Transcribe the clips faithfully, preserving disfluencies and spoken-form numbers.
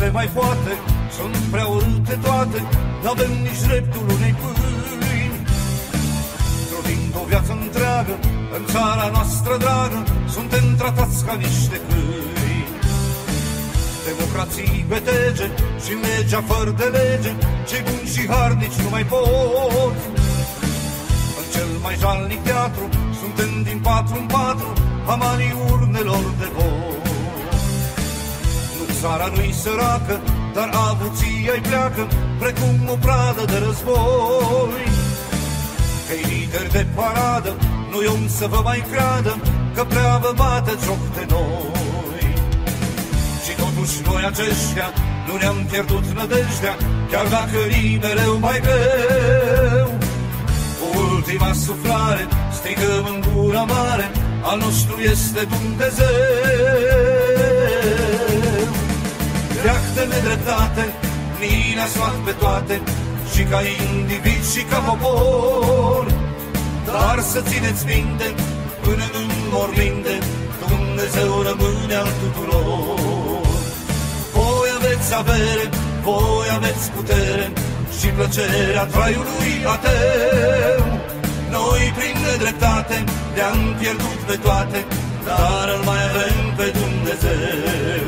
se mai poate, sunt prea urâte toate, n-avem nici dreptul unei pâini. Trudind o viață întreagă, în țara noastră dragă, suntem tratați ca niște câini. Democrații betege și legea fără de lege, cei buni și harnici nu mai pot. În cel mai jalnic teatru, suntem din patru în patru, amanii urnelor de vot. Nu, țara nu-i săracă, dar avuția-i pleacă, precum o pradă de război. Că-i lideri de paradă, nu-i om să vă mai creadă, că prea vă bate joc de noi. Și totuși noi aceștia nu ne-am pierdut nădejdea, chiar dacă e mereu mai greu. Cu ultima suflare strigăm în gura mare, al nostru este Dumnezeu. Veac de nedreptate, ni le-a luat pe toate, și ca individ și ca popor. Dar să țineți minte, până în morminte, Dumnezeu rămâne al tuturor. Voi aveți avere, voi aveți putere și plăcerea traiului ateu. Noi prin nedreptate le-am pierdut pe toate, dar îl mai avem pe Dumnezeu.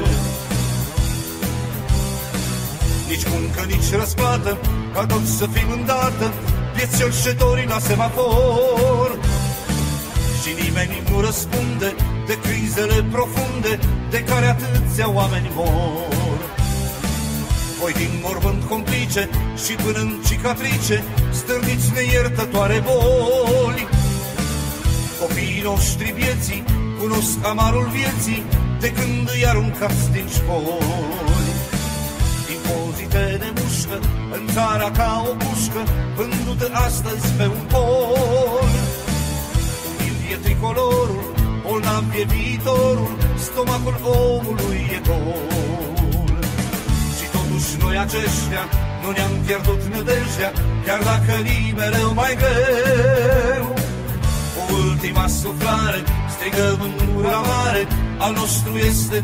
Nici muncă, nici răsplată, ca toți să fim îndată, vieți cerșetorii la semafor. Și nimeni nu răspunde de crizele profunde de care atâția oameni mor. Voi din mormânt complice și până în cicatrice, stârniți neiertătoare boli. Copiii noștri vieții cunosc amarul vieții de când îi aruncați din școli. Impozite de mușcă în țara ca o pușcă, vândută astăzi pe un pol. Umil e tricolorul, bolnav e viitorul, stomacul omului e gol. Și totuși noi aceștia nu ne-am pierdut nădejdea, chiar dacă ni mereu mai greu. Cu ultima suflare strigăm în gura mare, al nostru este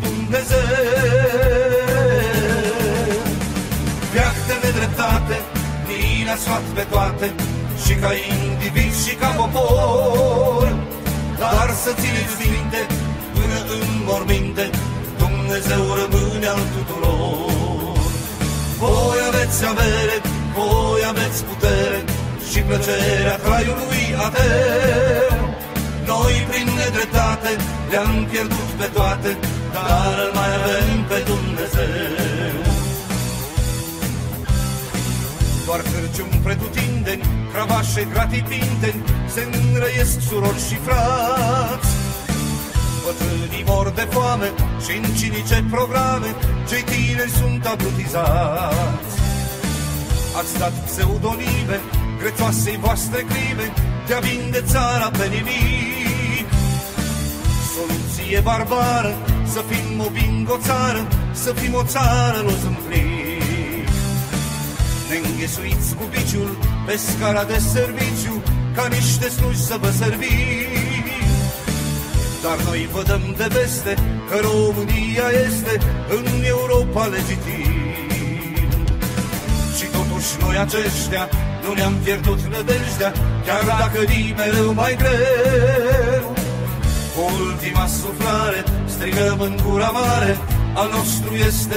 Dumnezeu. Veac de nedreptate, ni le-a luat pe toate, și ca individ și ca popor. Dar să țineți minte, până în morminte, Dumnezeu rămâne al tuturor. Voi aveți avere, voi aveți putere și plăcerea traiului ateu. Noi prin nedreptate le-am pierdut pe toate, dar îl mai avem pe Dumnezeu. Doar cârciumi pretutindeni, cravașe gratipinteni, se înrăiesc surori și frați. Bătrânii mor de foame și în cinice programe, cei tineri sunt abrutizați. Ați dat pseudonime grețoasei voastre crime de a vinde țara pe nimic. Soluție barbară, să fim o bingo țară, să fim o țară lozâmplic. Ne înghesuiți cu biciul pe scara de serviciu, ca niște sluși să vă servim. Dar noi vă dăm de veste că România este în Europa legitim. Și totuși noi aceștia nu ne-am pierdut nădejdea, chiar dacă ni mereu mai greu. Cu ultima suflare strigăm în gura mare, al nostru este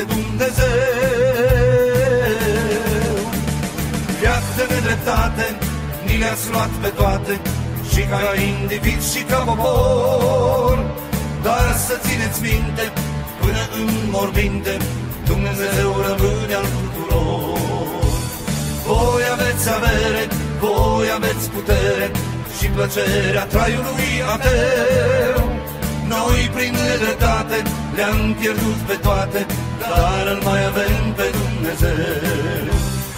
Dumnezeu. Veac de nedreptate, ni le-ați luat pe toate, și ca individ și ca popor. Dar să țineți minte, până în morminte, Dumnezeu rămâne al tuturor. Voi aveți avere, voi aveți putere și plăcerea traiului ateu. Noi prin nedreptate le-am pierdut pe toate, dar îl mai avem pe Dumnezeu.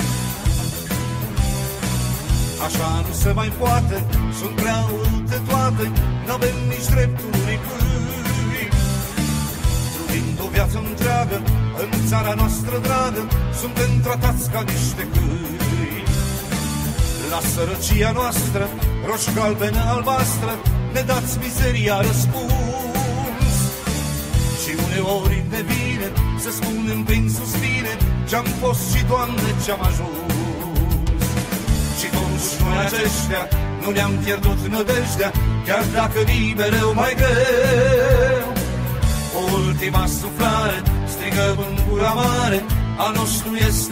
Așa nu se mai poate, sunt prea multe toate, n-avem nici dreptul unei câini. Trudind o viață întreagă, în țara noastră dragă, suntem tratați ca niște câini. La sărăcia noastră, roși galbenă albastră, ne dați mizeria răspuns. Și uneori ne vine să spunem prin suspine ce-am fost și, Doamne, ce-am ajuns. Și totuși noi aceștia nu ne-am pierdut nădejdea, chiar dacă e mereu mai greu. Ultima suflare strigă în gura mare, al nostru este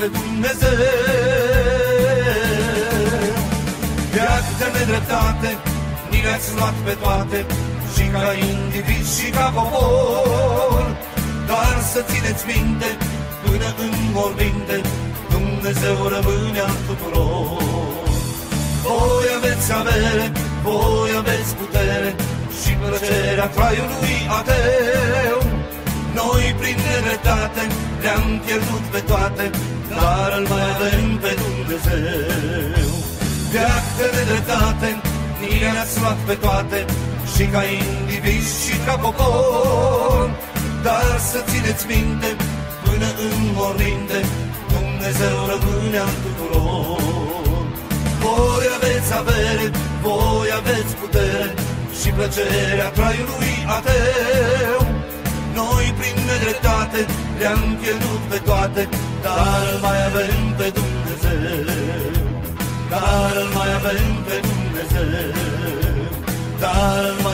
Dumnezeu. De act de nedreptate ni le-ați luat pe toate, și ca individ și ca popor. Dar să țineți minte, până în morbinte, Dumnezeu rămâne al tuturor. Voi aveți avere, voi aveți putere și plăcerea traiului ateu. Noi prin nedreptate le-am pierdut pe toate, dar îl mai avem pe Dumnezeu. De acte de dreptate ni le-ați luat pe toate, și ca indivizi și ca popor. Dar să țineți minte, până în morminte, Dumnezeu rămâne al tuturor. Voi aveți avere, voi aveți putere și plăcerea traiului ateu. Noi prin nedreptate le-am pierdut pe toate, dar îl mai avem pe Dumnezeu. Dar îl mai avem pe Dumnezeu. Dar îl